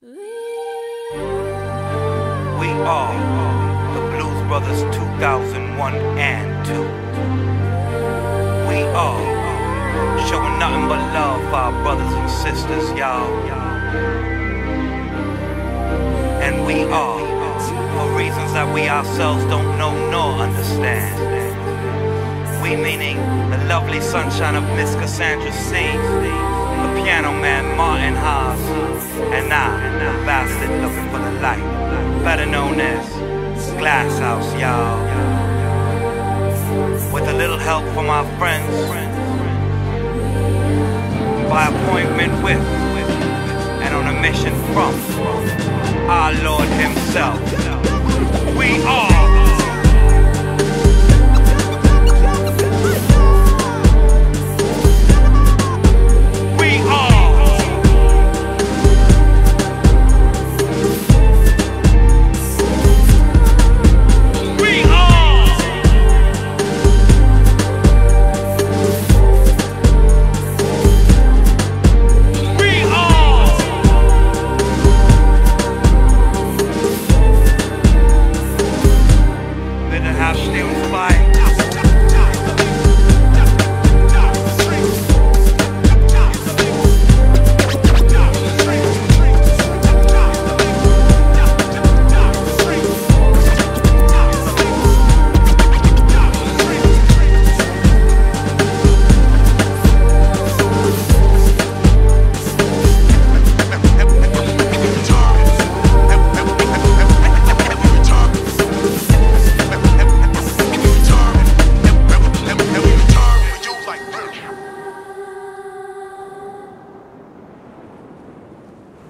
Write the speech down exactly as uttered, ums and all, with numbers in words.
We are the Blues Brothers two thousand one and two. We are showing nothing but love for our brothers and sisters, y'all. And we are, for reasons that we ourselves don't know nor understand. We meaning the lovely sunshine of Miss Cassandra C, the piano man Martin Haas, and I, the bastard looking for the light, better known as Glass House, y'all. With a little help from our friends, by appointment with, and on a mission from our Lord himself. We are